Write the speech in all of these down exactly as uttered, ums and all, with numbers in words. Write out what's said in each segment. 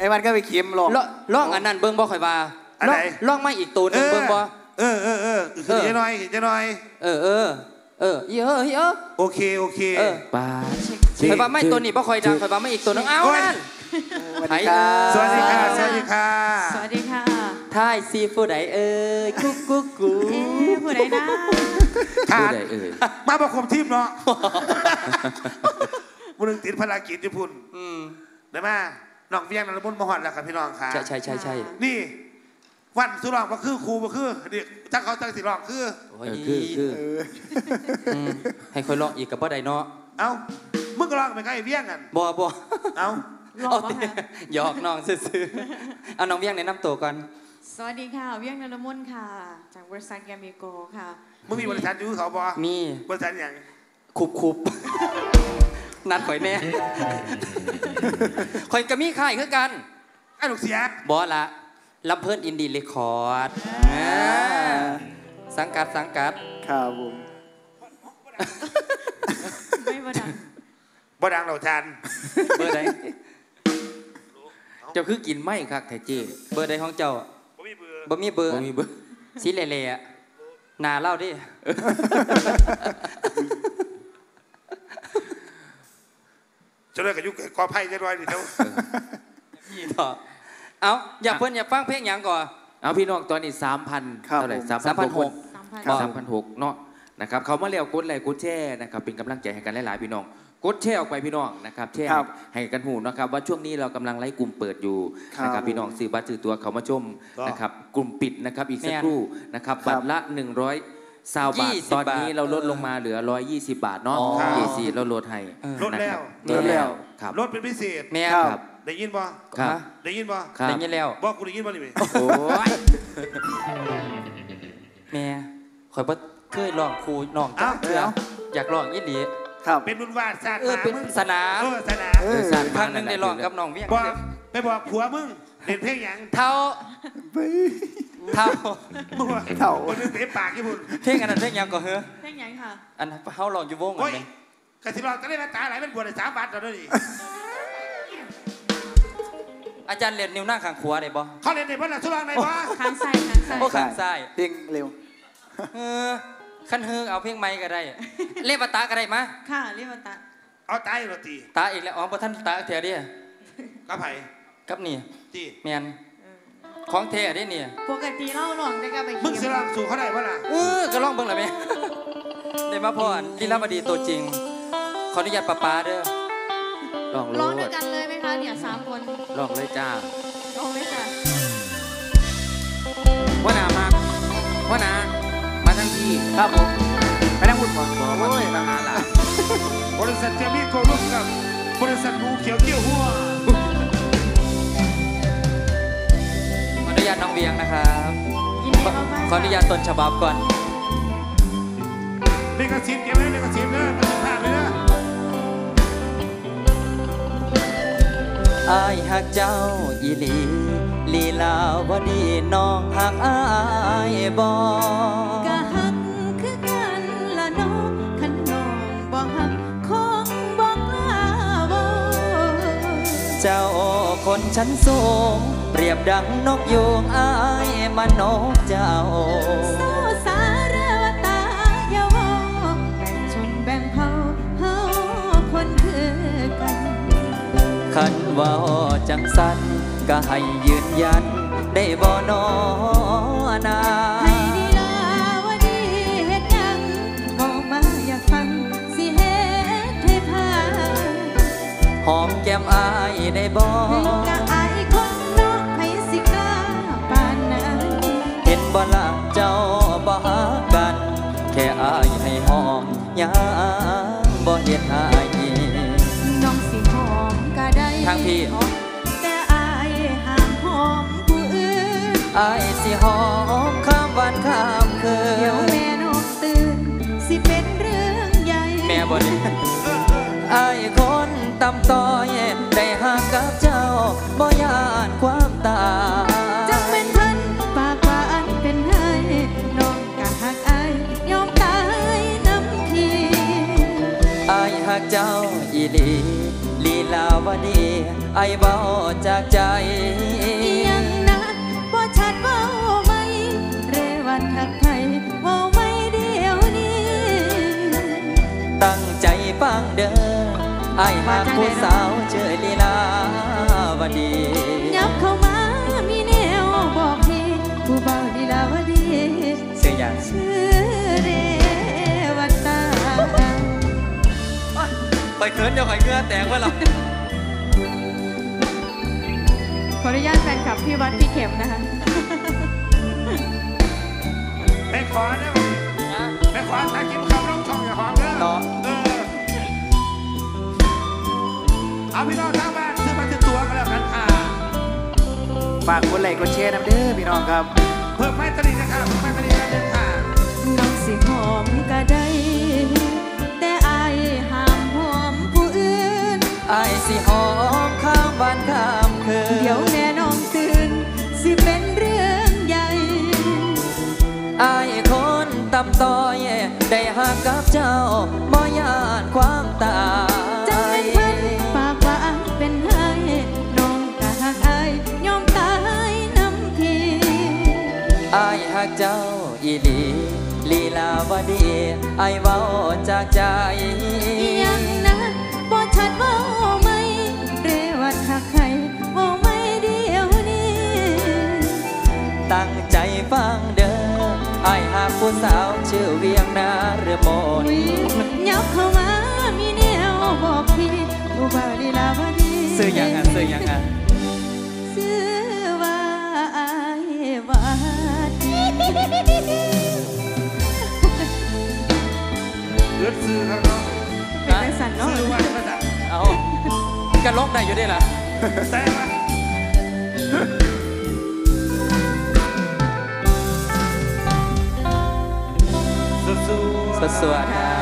อ้มันก็ไปเค็มลองล่องอันนั้นเบิ้งบ่ค่อยว่าล่องไม่อีกตัวนึงเบิ้งบ่เออเออเออคือจะน้อยจะน้อยเออเออเออเยอะเยอะโอเคโอเคปาค่อยว่าไม่ตัวนี้บ่ค่อยดังค่อยว่าไม่อีกตัวนึงเอ้านั่นสวัสดีค่ะสวัสดีค่ะสวัสดีค่ะสวัสดีค่ะท้ายซีผู้ใดเอ้ยกุ๊กกุ๊กกูผู้ใดนะผู้ใดเอ้ยมาประคมทีมเนาะบุญติดภารกิจญี่ปุ่นได้มาน้องเวียงนรบุญมหอดแล้วครับพี่น้องค่ะใช่ใช่ใช่ใช่นี่วันสุรองมาคือครูมาคือเด็กถ้าเขาตั้งสิรองคือคือคือให้คอยลองอีกกับพ่อใดเนาะเอ้ามึงก็ลองไปใกล้เวียงกันบ่บ่เอ้าหยอกน้องซื่อๆเอาน้องเวียงแนะนำตัวก่อนสวัสดีค่ะเวียงนรมนค่ะจากบริษัทแกมโกค่ะมึงมีบริษัทอยู่เขาบ่มีบริษัทอย่างคุบคุบนัดข่อยแน่ข่อยก็มีค่ายคือกันไอ้ลูกเสียบ่ละลำเพิ่นอินดี้เรคคอร์ดสังกัดสังกัดครับผมไม่บ่ดังบ่ดังเราทันเบอร์ใดเจ้าคือกินไม่ครับแท้จีเบอร์ใดของเจ้าบ่มีเบอร์บ่มีเบอร์บ่มีเบอร์สีเล่ๆอ่ะหน้าเล่าดิจะเลิกกับยุคกอไผ่จะรวยดิเท่ายี่ต่อเอาอย่าเพิ่นอย่าฟังเพลงอย่างก่อนเอาพี่น้องตอนนี้สามพันเท่าไหร่สามพันหกสามพันหกเนาะนะครับเขามาเลี้ยวกดไลค์กดแชร์นะครับเป็นกำลังใจให้กันหลายๆพี่น้องกดแชร์ออกไปพี่น้องนะครับแชร์ให้กันหูนะครับว่าช่วงนี้เรากำลังไล่กลุ่มเปิดอยู่นะครับพี่น้องซื้อบัตรซื้อตัวเขามาชมนะครับกลุ่มปิดนะครับอีกสักครู่นะครับบัตรละหนึ่งร้อยซาวบาทตอนนี้เราลดลงมาเหลือร้อยยี่สิบบาทเนาะยี่สิบเราลดให้ลดแล้วลดแล้วครับลดเป็นพิเศษแม่ครับได้ยินบ่ครับได้ยินบ่ได้ยินแล้วบอกกูได้ยินบ่นี่ไหมโอ้ยแม่ข่อยบ่เคยร้องครูน้องจักเทื่ออยากร้องอีหลีครับเป็นบุญวาสนาเออเป็นสนามเออสนามเออสนามครั้งนึงได้ร้องกับน้องเวียงบอกไปบอกผัวมึงเล่นเพลงหยังเท่าเท่ามึงว่าเท่าคนนึงเตะปากญี่ปุ่นเพลงอันนั้นเพลงหยังก่อนเหรอเพลงหยังค่ะอันเฮาร้องอยู่วงอันนี้กะสิร้องก็ได้มาตาไหลเป็นบวชได้สามบาทแล้วนี่อาจารย์เรียนนิ้วหน้าข้างขวาได้บ่เขาเรียนในบ้านหลังสุรางในบ้านข้างซ้ายข้างซ้ายโอ้ข้างซ้ายเพลงเร็วเออขั้นเฮงเอาเพลงไม้ก็ได้เล่บตาก็ได้มะค่ะเล่บตาเอาตาอีกแล้วตีตาอีกแล้วอ๋อพอท่านตาเทียดิกับไผ่กับนี่ตีแมนของเทียดินี่ปกติเล่าหลองได้กับไปมึงสิลองสู่เขาได้ปะล่ะเออก็ลองเบิ่งเลยไหมได้มาพอลีลาบดีตัวจริงขออนุญาตป้าป้าเด้อลองร้องด้วยกันเลยไหมคะเนี่ยสามคนลองเลยจ้าลองเลยค่ะว่านามาว่านามาทั้งที่ครับผมไปนั่งพูดก่อนบอกว่าที่มาหาหลานบริษัทเจมี่โกลุ่มกับบริษัทงูเขียวเกี่ยวหัวขออนุญาตน้องเวียงนะครับขออนุญาตต้นฉบับก่อนเด็กกระชิบเก็บไว้เด็กกระชิบเนอะกระชิบผ่านเลยนะอายหักเจ้าอีหลีลีลาวดีน้องหักอายบ่กะหักคือกันละน้องคันน้องบ่หักคงบ่กล้าบ่เจ้าคนชั้นสูงเปรียบดังนกยูงอายมันนกเจ้าโซสารวตายาวแบ่งชนแบ่งเผ่าเฮาคนคือกันคันว่าจังสันก็ให้ยืนยันได้บ่นอนาให้ดีลาวดีเฮ็ดยังบอกมาอยากฟังสิเฮ็ดให้พาหอมแก้มอายได้บ่กะอายคนนอกให้สิกล้าปานนั้นเห็นบ่ล่ะเจ้าบ่หากันแค่อายให้หอมยังบ่เฮ็ดให้น้องสิหอมก็ได้ทางพี่แต่อายห้ามหอมผู้อื่นอายสิหอมข้ามวันข้ามคืนเดี๋ยวแม่นกตื่นสิเป็นเรื่องใหญ่แม่บ่ได้อายคนตำต้อยได้หากับเจ้าบ่ยานความตายจังเป็นพันปากหวานเป็นให้น้องกะหักอายยอมตายน้ำทีอายหักเจ้าอีหลีลีลาวดีไอ้เบาจากใจยังนะบ่ชัดเว้าไหมเรวัดทักไทยเว้าไหมเดียวนี้ตั้งใจฟังเด้อไอ้หากผู้สาวเจอลีลาวดียับเข้ามามีแนวบอกทีผู้เบาดีลาวดีเสียอย่างชื่อเรวัตตาคอยเขินเดี๋ยวคอยเงือแตกว่าหรอขออนุญาตแฟนคลับพี่วัดพี่เข็มนะคะไปขอได้ไหมไปขอถ้ากินข้าวร้องช่องอย่าขอเด้อต่อเออเอาพี่น้องทางบ้านซื้อมาติดตัวกันแล้วกันค่ะฝากกดไลค์กดแชร์นะเด้อพี่น้องครับเพิ่มไม้ตรีนะครับเพิ่มไม้ตรีกันเดินค่ะน้องสิหอมก็ได้ แต่อายห้ามหอมผู้อื่นไอ้สิหอมข้ามวันข้ามคืนเดี๋ยวแม่น้องตื่น สิเป็นเรื่องใหญ่ไอ้คนตำต้อยได้หักกับเจ้าบ่ยานความตาจังยเป็นเพิ่นปากว่าเป็นไห้น้องกะหักอายยอมตายน้ำทีไอ้หักเจ้าอีหลีลีลาวดีไอ้เว้าจากใจยังนะบ่ชัดเว้าไหมเรวัดทักใครเว้าไหมเดียวนี้ตั้งใจฟังเด้อไอ้หากผู้สาวชื่อเวียงนาเรือมนอุ๊ยยับเข้ามามีแนวบอกทีผู้บ่าวลีลาวดีซื้อยังอ่ะซื้อยังอ่ะชื่อว่าอายวัดเลือดซื้อครับเนาะเป็นไปสั่นเนาะซื้อว่ามาจากเอากระลกได้อยู่ได้ล่ะแต่ว่าสู้ๆสดสวดครับ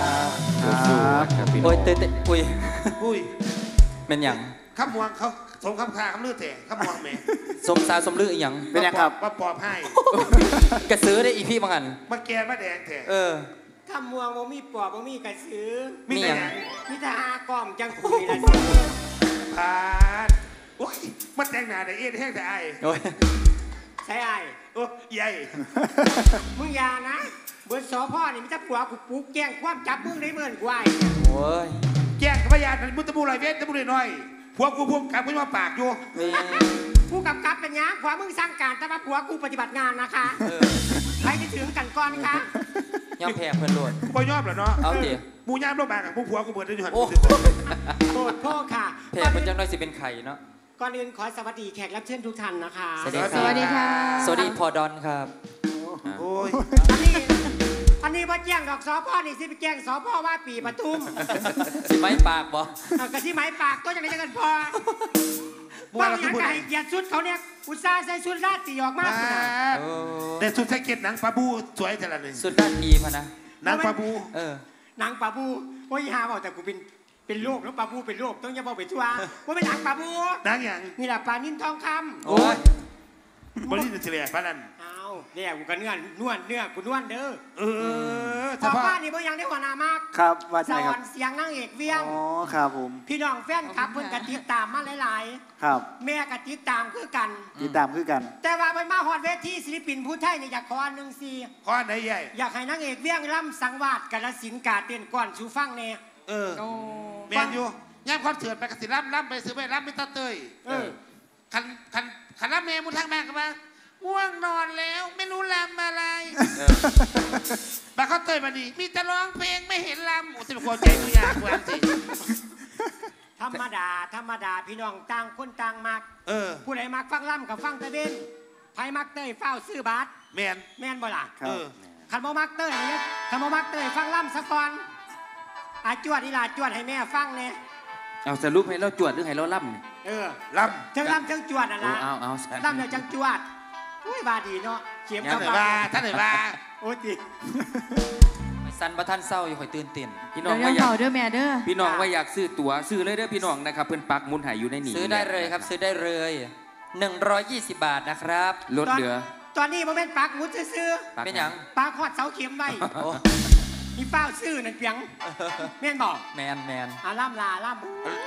ครับพี่น้โอ้อย งเตะเตะอุ้ยอุ้ยเป็นหยังคำมวงเขาสมคำคาคำเลือดแต่คำมวงแหม่สมสารสมลืออีหยังเป็นยังครับมาปอบให้กระซื้อได้อีพี่บางอันมาแกนมาแดงแท้เออถ้าม่วงบ่มีปอบบ่มีกระสือมีมีแต่หยังหยังมีแต่หากล้อมจังคุยละสิพาดโอ้ยมาแต่งหน้าแต่เอ็นแห้งแต่ไอ้โอ้ยใช่ไอ้โอ้ใหญ่มึงอย่านะเบิดสอพ่อนี่มันจะปัวกูปลุกแกล้งความจับมึงได้เหมือนกูไอ้โอ้ยแจ้งกับพยานมันมุตะบูลอยเวทตะบูลอยน้อยพวกกูพวกกลับกูมาปากอยู่นี่กูกำกับเป็นหยังขวามึงสั่งการแต่ว่าผัวกูปฏิบัติงานนะคะเออใครจะถึงกันก่อนคะย่อมแพ้เพื่อนโลดกูบ่ยอมเหรอเนาะเอาดิหมูย่ามโลกบางกับพวกผัวกูเบิดได้อยู่หันโอ้โทษโทษค่ะแพ้เพื่อนจังน้อยสิเป็นไข่เนาะก่อนอื่นขอสวัสดีแขกรับเชิญทุกท่านนะคะสวัสดีสวัสดีค่ะสวัสดีพอดอนครับโอ้ยอันนี้อันนี้ว่าแจ้งดอกสอพ่อนี่สิไปแจ้งสอพ่อว่าปีปทุมสิไม้ปากบ่เอากระที่ไม้ปากตัวอย่างไรจะกันพอบัวว่าเราอคืย่าอง พูดไก่เกียรติชุดเขาเนี่ยอุตส่าห์ใส่ชุดราตรีออกมามาพุ่นน่ะโอ้เด็ดสุดใส่เก็ตหนังปลาบูสวยแต่ละหนึ่งสุดด้านดีพะนะหนังปลาบูเออหนังปลาบูโอ้ยหาบอกแต่กูเป็นเป็นโรคแล้วปลาบูเป็นโรคต้องอย่าบอกไปทั่วว่าเป็นหนังปลาบูหนังอย่างนี่แหละปลานิ่นทองคโอ้ยบริษัทเฉลี่ยปลานั่นำเอาเนี่ยกูก็เนื้อนวลเนื้อกูนวลเด้อเออพเฉอพาะป้านี่บ่ยังได้หัวหน้ามากครับว่าสใช่คอรับนเสียงนางเอกเวียงอ๋อครับผมพี่น้องแฟนคลับเพิ่นก็ติดตามมาหลายครับๆ แม่ก็ติดตามคือกันติดตามคือกันแต่ว่าเพิ่นมาฮอดเวทีศิลปินผู้ไทยเนี่ยอยากขออันหนึงสิข้อไหนใหญ่อยากให้นางเอกเวียงล่ำสังวาสกาฬสินธุ์กาเต้นก่อนสู่ฟังแน่เออแมนอยู่ย่ามคอนเสิร์ตไปกสิล่ำล่ำไปซื้อไปล่ำไม่ตาเตยเออคันคันคันล่ำเมย์มุนทางแม่กันมาง่วงนอนแล้วไม่รู้ลำอะไรเออบาเขาเตยมาดีมีแต่ร้องเพลงไม่เห็นลำโอ้สิบคนใจกูอยากกูอันสิธรรมดาธรรมดาพี่น้องต่างคนต่างมักเออผู้ใดมักฟังล่ำกับฟังตะเวนไผมักเต้ยเฝ้าซื้อบัตรแมนแม่นบ่ล่ะครับเออคันบ่มักเต้ยนี่คันบ่มักเต้ยฟังล่ำซะก่อนอาจวดอีหลาจวดให้แม่ฟังแน่เอาสรุปให้เราจวดหรือให้เราล่ำเนี่ยเออลจังล่ำจังจวดน่ะโอ้ล่ะเอาเอาสล่ำแล้วจังจวดอุ้ยบาดีเนาะเขียมำท่ากัน บไหนบาว่าท่านไหนว่าโอ้ติสันประท่านเศร้าอยู่คอยตื่นเต้นพี่น้เดี๋องยวเดี๋ยวว่าอยาเผาก เด้อแม่เด้อพี่น้องว่าอยากซื้อตั๋วซื้อเลยเด้อพี่น้องนะครับเพิ่นปักหมุนใหายอยู่ในนี้ซื้อได้เลยครับซื้อได้เลยหนึ่งร้อยยี่สิบบาทนะครับลดเหลือตอนนี้บ่แม่นปักหมุดซื่อปักเป็นหยังๆปักฮอดเสาเข็มไว้โอ้มีเฝ้าซื้อนั่นเปียงแม่นบ่แมนแมนอ่าล่ำลาล่ำ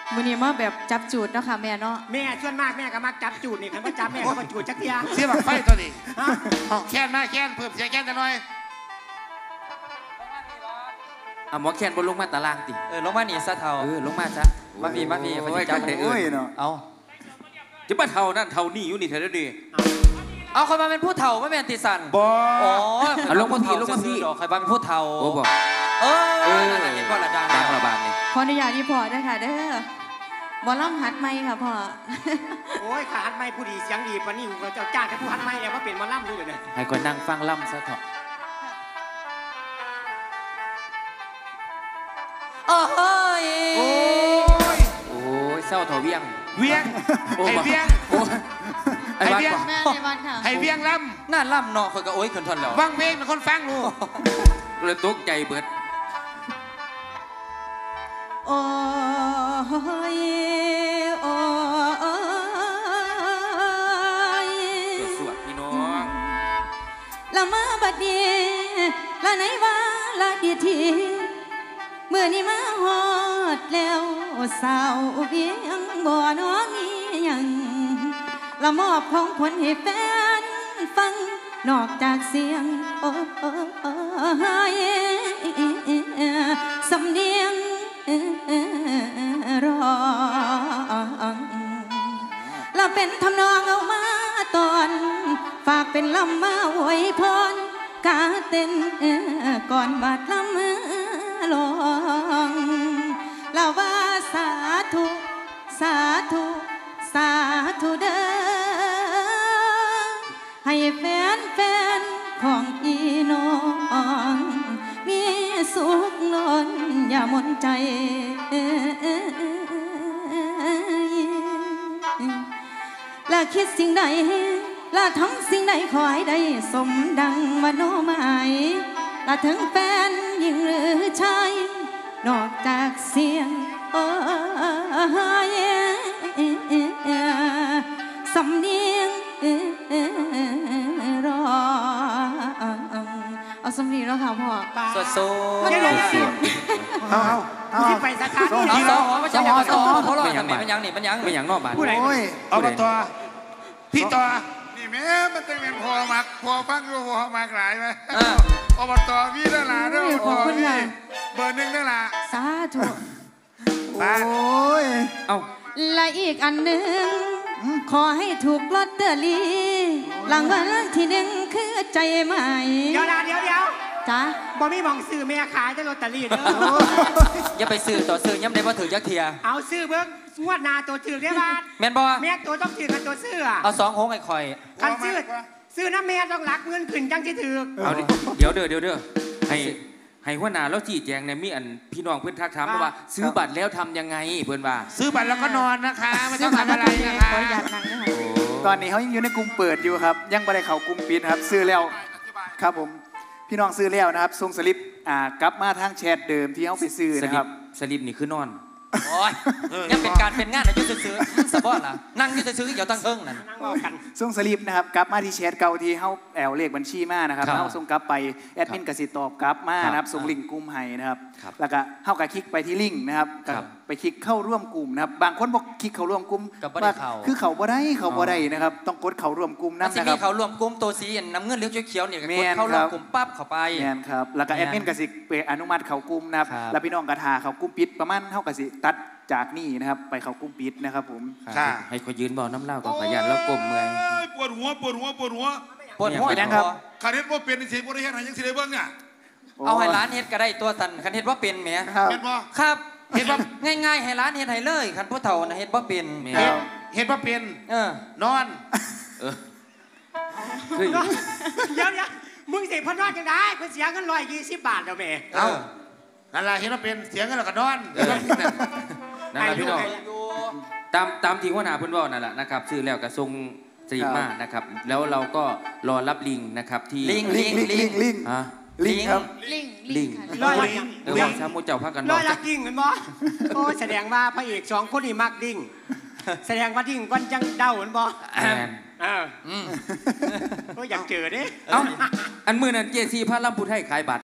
มื้อนี้มาแบบจับจูดเนาะค่ะแม่เนาะแม่ส่วนมากแม่ก็มักจับจูดนี่คันบ่จับแม่ก็บ่จูดจักเที่ยเสียบักไฟตัวนี้เอาแค้นมาแค้นเพิ่มเสียงแค้นกันหน่อยเอาหมอแคนบนลงมาตารางติเออลงมานี่ซะเท่าเออลงมาซะมาพี่มาพี่โอ้มาย จับจังได้เอ้ยเอาจะมาเท่านั่นเท่านี่อยู่นี่เท่านี้เอาใครมาเป็นผู้เฒ่าไม่เป็นติสันบออ๋อเอาลงมาพี่ลงมาพี่ใครมาเป็นผู้เฒ่าโอ้บอกเออเออนั่นน่ะเห็นว่าละดังดังระบาดนี่ขออนุญาตที่พ่อด้วยค่ะเด้อบ่ล่ำหัดไม่ค่ะพ่อโอ้ยขาหัดไม้ผู้ดีเสียงดีปานนี้เราเจ้าจ้างแต่ผู้หัดไม้แล้วว่าเป็นหมอล่ำดูเลยเนี่ยให้คนนั่งฟังล่ำซะเถอะโอ้ยโอ้ยโอ้ยเศร้าเถาเวียงเวียงโอ้ให้บอกเวียงโอ้ไอ้บ้านไอ้เวียงบอกแม่ในบ้านค่ะให้เวียงลน่าล่ำเนาะคอยก็โอ้ยขึ้นทนแล้วำวังเพลงเป็นคนฟังลูกเลยตกใจเบิดโอ้ยโอ้ยสวดๆพี่น้องละมาบัดนี้ละไหนว่าละดีทีเมื่อนี้มาฮอดแล้วสาวเวียงบ่น้องมีหยังละมอบของผลให้แฟนฟังนอกจากเสียงโอ้ยสำเนียงร้องละเป็นทำนองเอามาตอนฝากเป็นลำมาอวยพรกาเต้นก่อนบาดลำลองละว่าสาธุสาธุสาธุเด้อให้แฟนแฟนของพี่น้องมีสุขล้นอย่าหมนใจและคิดสิ่งใดและทำสิ่งใดขอให้ได้สมดังมโนหมายและถึงแฟนหญิงหรือชายนอกจากเสียงโอ้ยสำเนียงร้องเอาสำเนียงแล้วค่ะพ่อสดโซเดี๋ยวเดี๋ยวเดี๋ยวเอาเอาเอาที่ไปสาขาเอาที่สองหัวไม่ใช่หัวสองหัวเพราะอะไรมันยังนี่มันยังไม่อย่างนอกบ้านผู้ใดโอ้ยเอามาต่อพี่ต่อนี่แม่มันต้องเป็นพอมักพอฟังอยู่พอมักหลายไหมอ่าอบตพี่นั่นล่ะเด้อขอบคุณค่ะเบอร์หนึ่งนั่นล่ะสาธุโอ้ยเอ้าและอีกอันหนึ่งขอให้ถูกลอตเตอรี่รางวัลที่หนึ่งคือใจใหม่เดี๋ยวนะเดี๋ยวเดี๋ยวจ้าบ่มีหมองซื้อแม่ขายแต่ลอตเตอรี่เด้ออย่าไปซื้อต่อซื้อย้ำได้ว่าถือยักเทียเอาซื้อเบิ้งงวดหนาตัวถือได้บ้านแม่นบ่แม่ตัวต้องถือกับตัวซื้ออะเอาสองหงไอ้คอยคันซื้อซื้อน้ำแม่ต้องรักเงินขึ้นจังที่ถือเอาดิเดี๋ยวเด้อเดี๋ยวเด้อให้ให้หัวหน้าแล้วจี้แจงเนี่ยมีอันพี่น้องเพื่อนทักถามมาว่า ซื้อบัตรแล้วทำยังไงเพื่อนว่าซื้อบัตรแล้วก็นอนนะคะไม่ซื้ต้อองมาทำแล้อะวไรทำยังนะไงคะขออยากนั่งนะคะตอนนี้เขายังอยู่ในกลุ่มเปิดอยู่ครับ ยังไม่ได้เข้ากลุ่มปิดครับ ซื้อแล้วครับผมพี่น้องซื้อแล้วนะครับส่งสลิปอ่ากลับมาทางแชทเดิมที่เขาไปซื้อสนะลิครัปบสลิปนี่คือนอนโอ้ยยังเป็นการเป็นงานอายุซื้อๆสะบอล่ะนั่งอยู่ซื้อๆเดี๋ยวตั้งเทิงนั่นนั่งเมากันส่งสลิปนะครับกลับมาที่แชทเก่าที่เขาแอลเลขบัญชีมานะครับครับเขาส่งกลับไปแอดมินกสิตอบกลับมานะครับครับส่งลิงก์กลุ่มให้นะครับครับแล้วก็เข้ากับคลิกไปที่ลิงก์นะครับครับไปคลิกเข้าร่วมกลุ่มนะครับบางคนบอกคลิกเข้าร่วมกลุ่มกับบ่ได้เข้าคือเขาบ่ได้เขาบ่ได้นะครับต้องกดเข้าร่วมกลุ่มมันั่นนสินะคมีรับเขารวมกลุ่มตัวสีน้ำเงินเหลืองเขียวๆเนี่ยแม่กดนเข้ารวมครับกลุ่มปั๊บเข้าไปแม่นครับแล้วก็แม่แอน ดมินกสิไปอนุมัติเขากลุ่มนะครับครับแล้วพี่น้องกระทาเขากลุ่มปิดประมาณเท่ากับสิตัดจากนี่นะครับไปเขากลุ่มปิดนะครับผมค่ะให้เขายืนเบาน้ำเหล้าก่อนขยันแล้วกลมเมื่อยโอ้ยปวดหัวปวดหัวปวดหัวปวดหัวเป็นยังคครัรับ บขาดเฮ็ดว่าเป็นสิบ่ได้เฮ็ดให้ยังสิได้เบิ่งอ่ะเอาให้ร้านเฮ็ดก็ได้ตัวตันคันเฮ็ดว่าเป็นแหมครับแม่นบ่ครับเฮ็ดว่าง่ายๆให้ร้านเฮ็ดให้เลยคันผู้เฒ่าน่ะเฮ็ดบ่เป็นแม่เห็นเห็นว่าเป็นเออนอนเออเฮ้ยเดี๋ยวเดี๋ยวมึงเสียพนอดจังได้เพิ่นเสียเงินร้อยยี่สิบบาทแล้วแม่เอ้านั่นแหละเห็นว่าเป็นเสียงกันแล้วก็นอนเออนั่นแหละพี่น้องตามตามที่หัวหน้าเพิ่นบอกนั่นแหละนะครับซื้อแล้วก็ส่งสลิปมานะครับ แล้วเราก็รอรับลิงก์นะครับที่ลิงลิงก์ลิงก์ลิงก์ลิงก์ฮะลิงก์ครับลิงลิงก์ร้อยละเออว่าชามูเจ้าพากันบร้ออก ยละดิ่งเหมือนบ่โอ้แสดงว่าพระเอกสองคนนี่มักดิ่งแสดงว่าดิ่งก่อนจังเดาเหมือนบ่แมนเอออืมโอ้อยากเจอเด้เอ้าอันมือนั้นเจซีพระลำพุทธให้ขายบัตร